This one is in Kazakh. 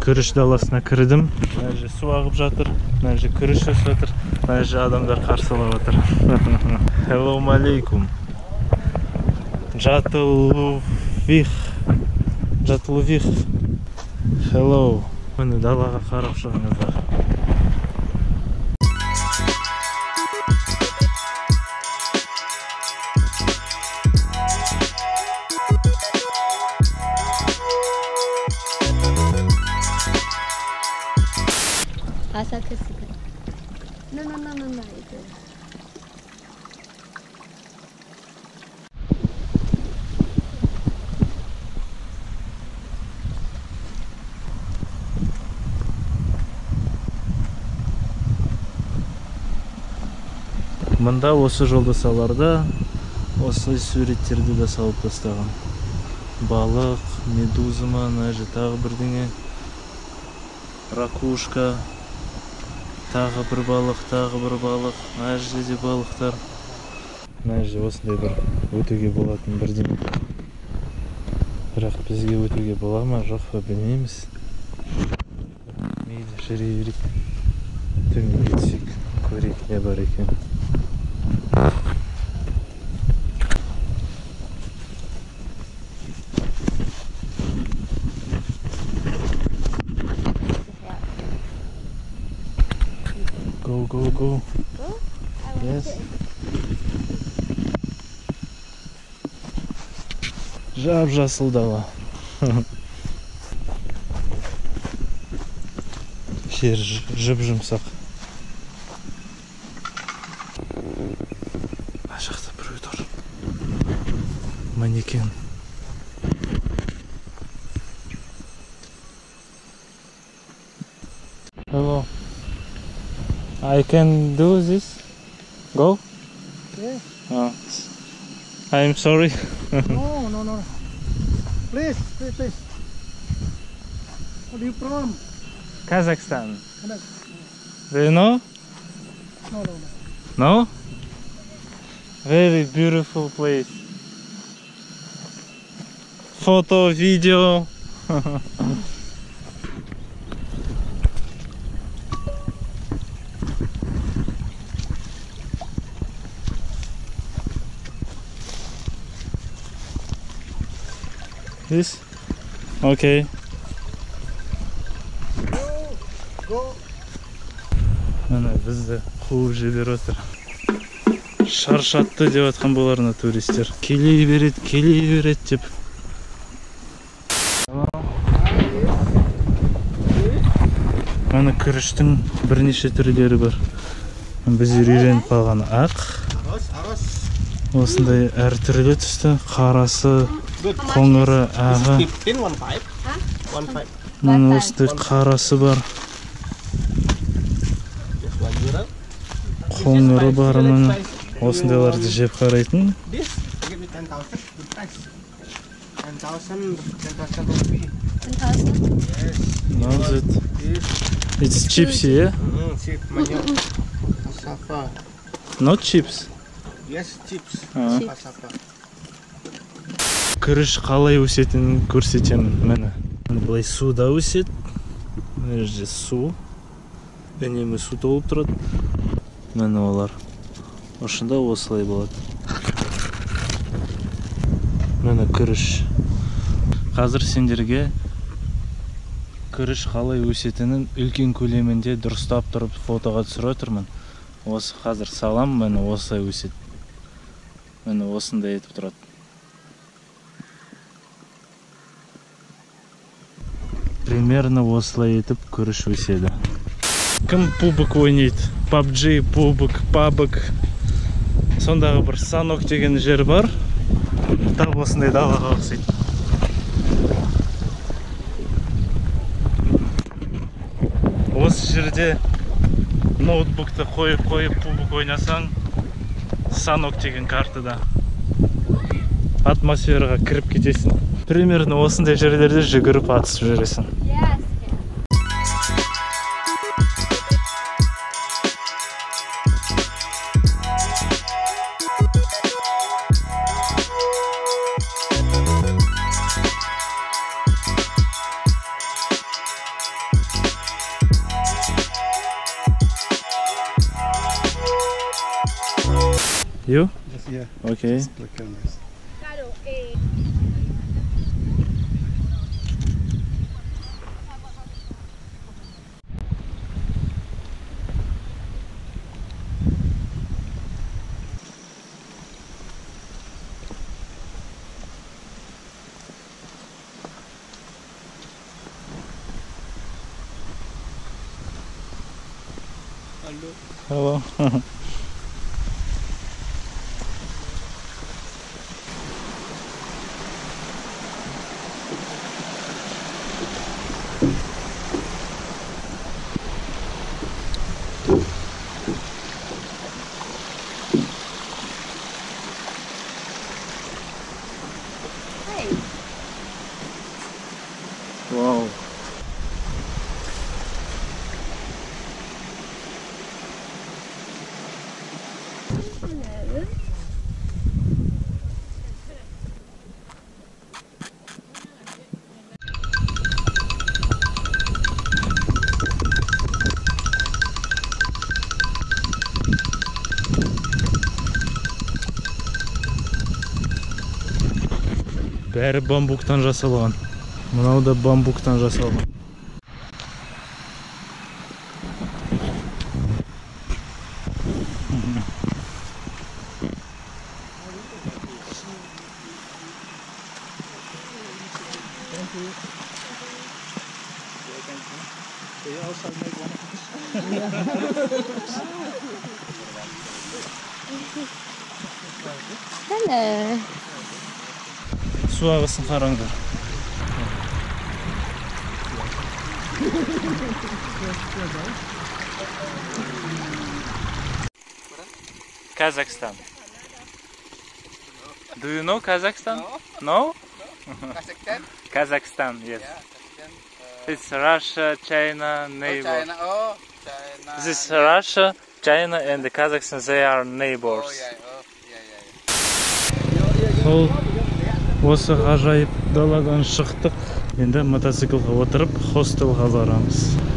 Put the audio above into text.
күріш даласына кірдім. Мына жерде су ағып жатыр, мына жерде күріш өсіп жатыр, мына жерде адамдар қарсылап жатыр. Assalamu alaikum. Жатылувих. Hello. Міне далаға қарап шығыңыздар. Аса кісігі. На. Мында осы жолдасаларда осылай суреттерді де салып тастаған. Балық, медуза ма, мына жерде тағы бірдеңе. Ракушка. Тағы бір балық. Мына жерде де балықтар. Мына жерде осындай бір өтуге болатын бірдеңе. Бірақ бізге өтуге бола ма, жоқ па білмейміз. Мейлі жүре берейік. Төменге түсейік, көрейік не бар екен. Go. Yes. Жап-жасыл дала. Жер жып-жұмсақ. Ана жақта біреу тұр. Манекен. Hello. I can do this. Go? Yeah. Oh. I'm sorry. No. Please. Where are you from? Kazakhstan. No. Do you know? No. No? Very beautiful place. Photo, video. This? Okay. Go. Міне бізді қуып жіберіп отыр. Шаршатты деп атқан боларына туристер. Келей береді деп. Міне күріштің бірнеше түрлері бар. Біз үйреніп қалған ақ. Осындай әртүрлі түсті. Қарасы, қоңыры, ағы. Міне осындай қарасы бар. Қоңыры бар, міне осындайларды жеп қарайтын. It's chips, yeah? Not chips? Yes, chips. Күріш қалай өсетінін көрсетемін. Міне былай суда өсет. Мына жерде су. Үнемі су толып тұрады. Міне олар. Осында осылай болады. Міне күріш. Қазір сендерге күріш қалай өсетінін үлкен көлемінде дұрыстап тұрып фотоға түсіріп отырмын. Осы қазір салам, міне осылай өсет. Міне осындай етіп тұрады. Примерно осылай етіп күріш өседі. Кім пубок ойнайды? PUBG, пубок. Сондағы бір санок деген жер бар. Тап осындай далаға ұқсайды. Осы жерде ноутбукты қойып пубок ойнасаң, санок деген картада атмосфераға кіріп кетесің. Примерно осындай жерлерде жүгіріп атысып жүресің. You? Just, yeah. Okay. Just the cameras. Hello. Hey. Wow. Hello. Бәрі бамбуктан жасалған. Мынау да бамбуктан жасалған. Hello. Су ағысын қараңдар. Kazakhstan. Do you know Kazakhstan? No? Kazakhstan? Kazakhstan, yes. Yeah, Kazakhstan. It's Russia, China, neighbor. China. Oh, China. This is Russia, China and Kazakhstan, they are neighbors. Oh, yeah. Oh, yeah. Сол осы ғажайып даладан шықтық. Енді мотоциклға отырып хостелға барамыз.